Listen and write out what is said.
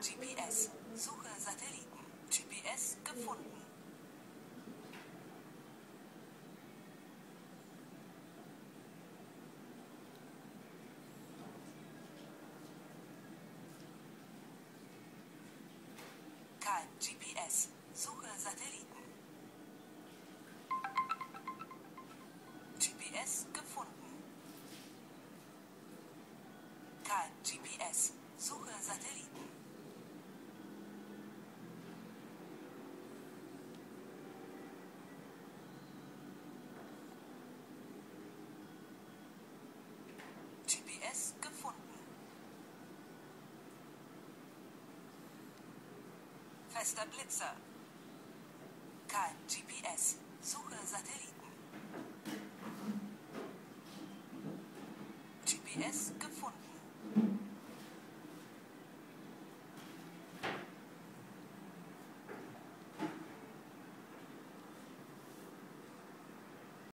GPS. Suche Satelliten. GPS gefunden. Kein GPS. Suche Satelliten. GPS gefunden. Kein GPS. Suche Satelliten. GPS gefunden. Fester Blitzer. Kein GPS. Suche Satelliten. GPS gefunden.